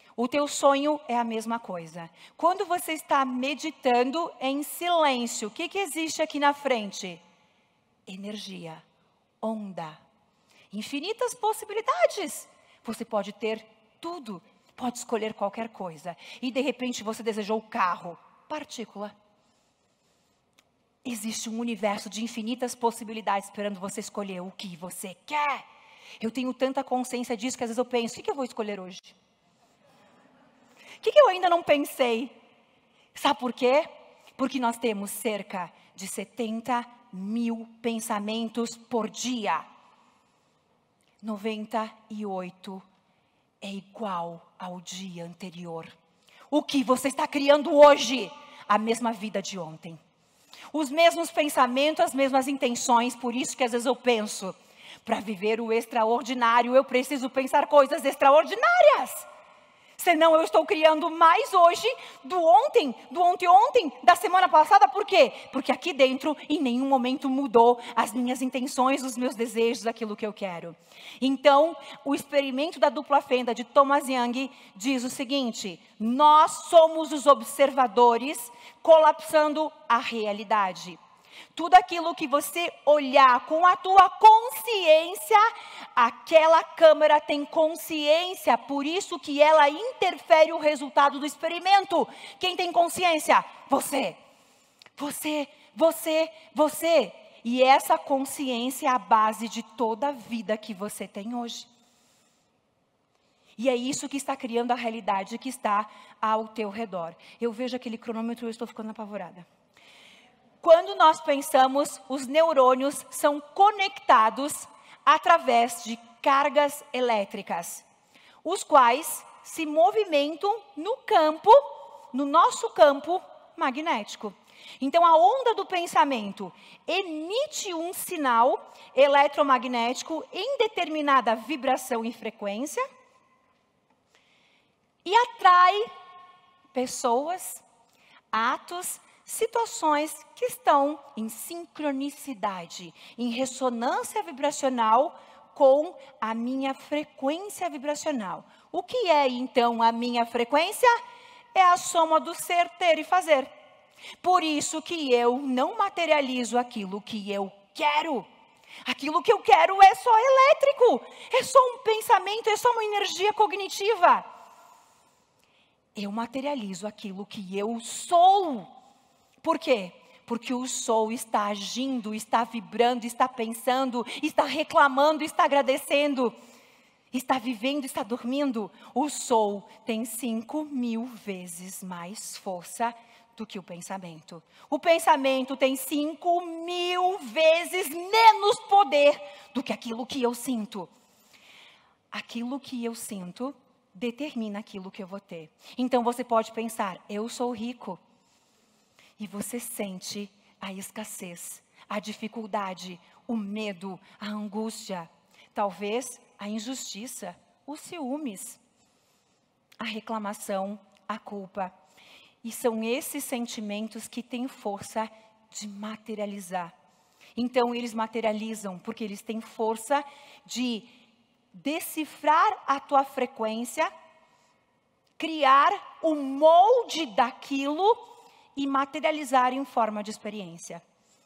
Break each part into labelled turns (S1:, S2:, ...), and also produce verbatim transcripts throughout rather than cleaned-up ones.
S1: O teu sonho é a mesma coisa. Quando você está meditando em silêncio, o que, que existe aqui na frente? Energia, onda, infinitas possibilidades. Você pode ter tudo, pode escolher qualquer coisa. E de repente você desejou o carro, partícula. Existe um universo de infinitas possibilidades esperando você escolher o que você quer. Eu tenho tanta consciência disso que às vezes eu penso, o que, que eu vou escolher hoje? O que, que eu ainda não pensei? Sabe por quê? Porque nós temos cerca de setenta mil pensamentos por dia. noventa e oito é igual ao dia anterior. O que você está criando hoje? A mesma vida de ontem. Os mesmos pensamentos, as mesmas intenções. Por isso que às vezes eu penso, para viver o extraordinário, eu preciso pensar coisas extraordinárias. Senão eu estou criando mais hoje do ontem, do ontem ontem, da semana passada. Por quê? Porque aqui dentro em nenhum momento mudou as minhas intenções, os meus desejos, aquilo que eu quero. Então, o experimento da dupla fenda de Thomas Young diz o seguinte: nós somos os observadores colapsando a realidade. Tudo aquilo que você olhar com a tua consciência, aquela câmera tem consciência, por isso que ela interfere o resultado do experimento. Quem tem consciência? Você. Você, você, você. E essa consciência é a base de toda a vida que você tem hoje. E é isso que está criando a realidade que está ao teu redor. Eu vejo aquele cronômetro e eu estou ficando apavorada. Quando nós pensamos, os neurônios são conectados através de cargas elétricas, os quais se movimentam no campo, no nosso campo magnético. Então, a onda do pensamento emite um sinal eletromagnético em determinada vibração e frequência e atrai pessoas, atos, situações que estão em sincronicidade, em ressonância vibracional com a minha frequência vibracional. O que é então a minha frequência? É a soma do ser, ter e fazer. Por isso que eu não materializo aquilo que eu quero. Aquilo que eu quero é só elétrico, é só um pensamento, é só uma energia cognitiva. Eu materializo aquilo que eu sou. Por quê? Porque o sou está agindo, está vibrando, está pensando, está reclamando, está agradecendo, está vivendo, está dormindo. O sou tem cinco mil vezes mais força do que o pensamento. O pensamento tem cinco mil vezes menos poder do que aquilo que eu sinto. Aquilo que eu sinto determina aquilo que eu vou ter. Então você pode pensar, eu sou rico. E você sente a escassez, a dificuldade, o medo, a angústia, talvez a injustiça, os ciúmes, a reclamação, a culpa. E são esses sentimentos que têm força de materializar. Então eles materializam porque eles têm força de decifrar a tua frequência, criar o molde daquilo e materializar em forma de experiência.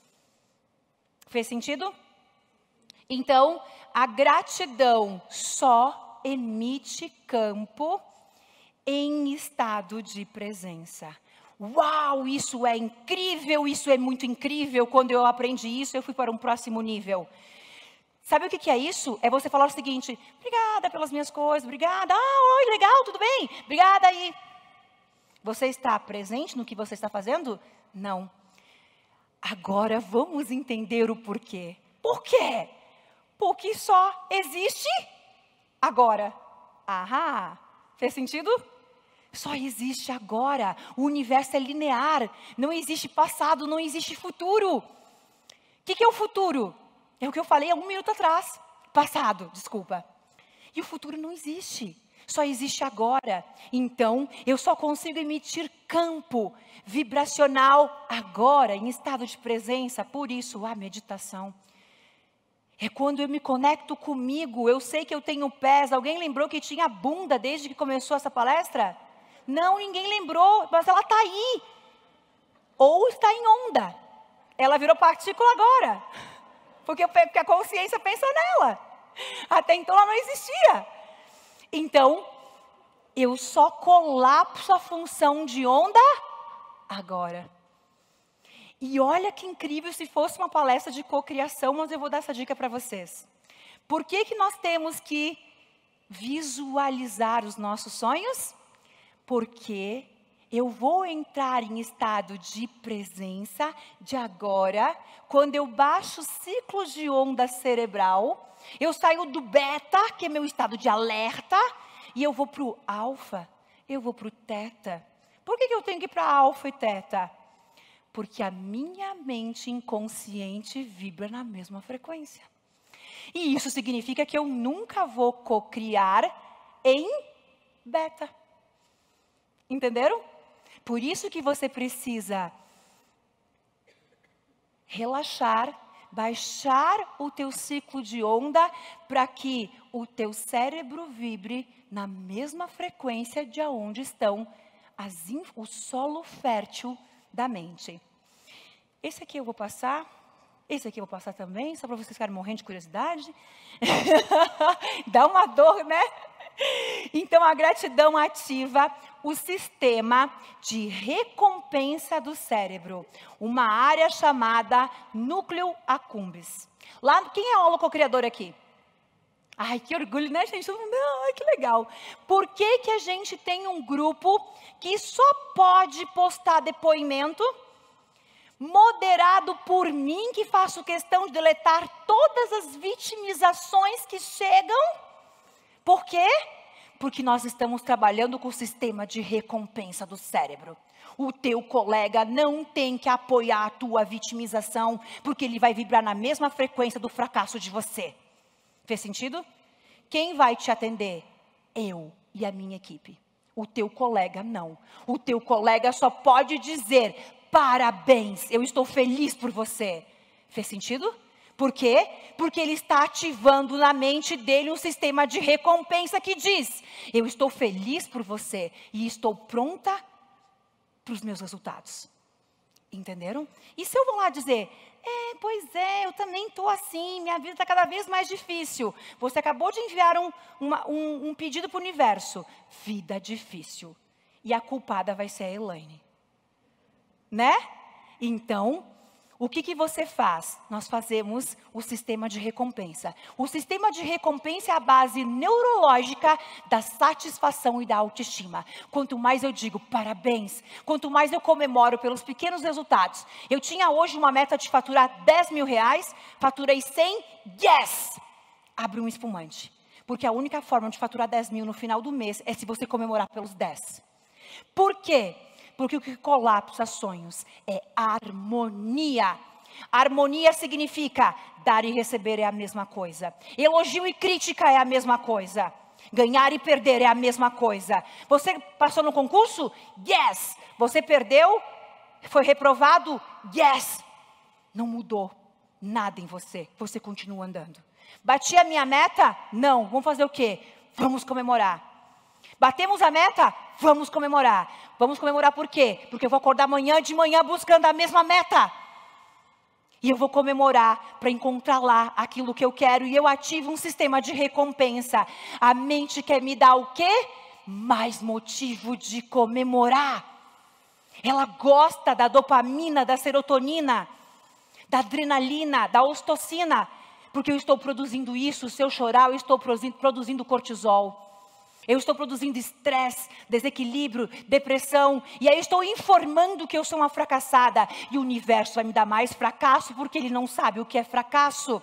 S1: Fez sentido? Então, a gratidão só emite campo em estado de presença. Uau, isso é incrível, isso é muito incrível. Quando eu aprendi isso, eu fui para um próximo nível. Sabe o que que é isso? É você falar o seguinte, obrigada pelas minhas coisas, obrigada, ah, oi, legal, tudo bem? Obrigada aí. Você está presente no que você está fazendo? Não. Agora vamos entender o porquê. Por quê? Porque só existe agora. Ahá, fez sentido? Só existe agora. O universo é linear. Não existe passado, não existe futuro. O que que é o futuro? É o que eu falei há um minuto atrás. Passado, desculpa. E o futuro não existe. Só existe agora. Então, eu só consigo emitir campo vibracional agora, em estado de presença. Por isso, a meditação. É quando eu me conecto comigo, eu sei que eu tenho pés. Alguém lembrou que tinha bunda desde que começou essa palestra? Não, ninguém lembrou, mas ela está aí. Ou está em onda. Ela virou partícula agora. Porque, porque a consciência pensa nela. Até então ela não existia. Então, eu só colapso a função de onda agora. E olha que incrível se fosse uma palestra de cocriação, mas eu vou dar essa dica para vocês. Por que que nós temos que visualizar os nossos sonhos? Porque eu vou entrar em estado de presença de agora, quando eu baixo o ciclo de onda cerebral, eu saio do beta, que é meu estado de alerta, e eu vou para o alfa, eu vou para o teta. Por que que eu tenho que ir para alfa e teta? Porque a minha mente inconsciente vibra na mesma frequência. E isso significa que eu nunca vou cocriar em beta. Entenderam? Por isso que você precisa relaxar, baixar o teu ciclo de onda para que o teu cérebro vibre na mesma frequência de onde estão as, o solo fértil da mente. Esse aqui eu vou passar, esse aqui eu vou passar também, só para vocês ficarem morrendo de curiosidade. Dá uma dor, né? Então, a gratidão ativa o sistema de recompensa do cérebro, uma área chamada núcleo accumbens. Lá, quem é o holococriador aqui? Ai, que orgulho, né, gente? Todo mundo, ai, que legal. Por que que a gente tem um grupo que só pode postar depoimento moderado por mim, que faço questão de deletar todas as vitimizações que chegam? Por quê? Porque nós estamos trabalhando com o sistema de recompensa do cérebro. O teu colega não tem que apoiar a tua vitimização, porque ele vai vibrar na mesma frequência do fracasso de você. Fez sentido? Quem vai te atender? Eu e a minha equipe. O teu colega não. O teu colega só pode dizer: parabéns, eu estou feliz por você. Fez sentido? Por quê? Porque ele está ativando na mente dele um sistema de recompensa que diz: eu estou feliz por você e estou pronta para os meus resultados. Entenderam? E se eu vou lá dizer: é, pois é, eu também estou assim, minha vida está cada vez mais difícil. Você acabou de enviar um, uma, um, um pedido para o universo. Vida difícil. E a culpada vai ser a Elaine. Né? Então, o que que você faz? Nós fazemos o sistema de recompensa. O sistema de recompensa é a base neurológica da satisfação e da autoestima. Quanto mais eu digo parabéns, quanto mais eu comemoro pelos pequenos resultados. Eu tinha hoje uma meta de faturar dez mil reais, faturei cem, yes! Abre um espumante. Porque a única forma de faturar dez mil no final do mês é se você comemorar pelos dez. Por quê? Porque o que colapsa sonhos é harmonia. Harmonia significa dar e receber é a mesma coisa. Elogio e crítica é a mesma coisa. Ganhar e perder é a mesma coisa. Você passou no concurso? Yes. Você perdeu? Foi reprovado? Yes. Não mudou nada em você. Você continua andando. Bati a minha meta? Não. Vamos fazer o quê? Vamos comemorar. Batemos a meta? Vamos comemorar. Vamos comemorar por quê? Porque eu vou acordar amanhã de manhã buscando a mesma meta. E eu vou comemorar para encontrar lá aquilo que eu quero. E eu ativo um sistema de recompensa. A mente quer me dar o quê? Mais motivo de comemorar. Ela gosta da dopamina, da serotonina, da adrenalina, da ocitocina. Porque eu estou produzindo isso. Se eu chorar, eu estou produzindo cortisol. Eu estou produzindo estresse, desequilíbrio, depressão. E aí eu estou informando que eu sou uma fracassada. E o universo vai me dar mais fracasso porque ele não sabe o que é fracasso.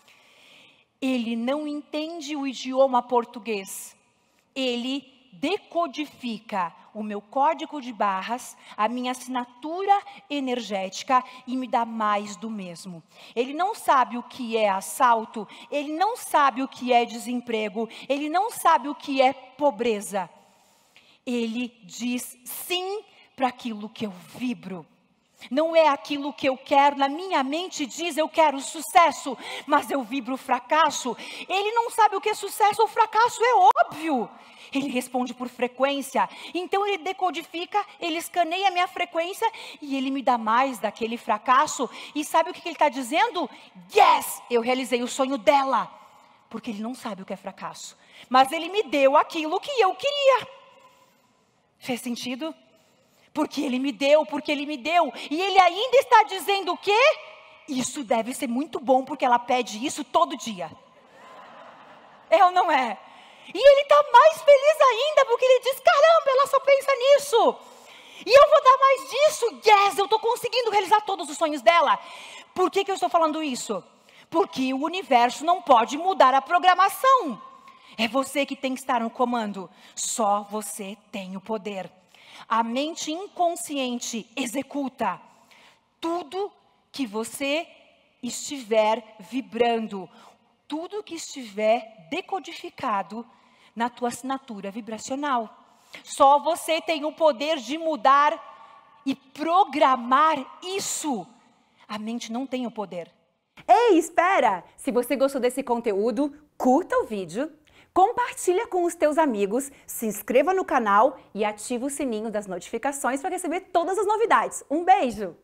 S1: Ele não entende o idioma português. Ele decodifica o meu código de barras, a minha assinatura energética e me dá mais do mesmo. Ele não sabe o que é assalto, ele não sabe o que é desemprego, ele não sabe o que é pobreza. Ele diz sim para aquilo que eu vibro. Não é aquilo que eu quero, na minha mente diz eu quero sucesso, mas eu vibro fracasso. Ele não sabe o que é sucesso ou fracasso, é óbvio. Ele responde por frequência, então ele decodifica, ele escaneia a minha frequência e ele me dá mais daquele fracasso. E sabe o que ele está dizendo? Yes, eu realizei o sonho dela. Porque ele não sabe o que é fracasso. Mas ele me deu aquilo que eu queria. Fez sentido? Porque ele me deu, porque ele me deu. E ele ainda está dizendo o quê? Isso deve ser muito bom, porque ela pede isso todo dia. É ou não é? E ele está mais feliz ainda, porque ele diz, caramba, ela só pensa nisso. E eu vou dar mais disso. Yes, eu estou conseguindo realizar todos os sonhos dela. Por que que eu estou falando isso? Porque o universo não pode mudar a programação. É você que tem que estar no comando. Só você tem o poder. A mente inconsciente executa tudo que você estiver vibrando. Tudo que estiver decodificado na tua assinatura vibracional. Só você tem o poder de mudar e programar isso. A mente não tem o poder.
S2: Ei, espera! Se você gostou desse conteúdo, curta o vídeo, compartilha com os teus amigos, se inscreva no canal e ativa o sininho das notificações para receber todas as novidades. Um beijo!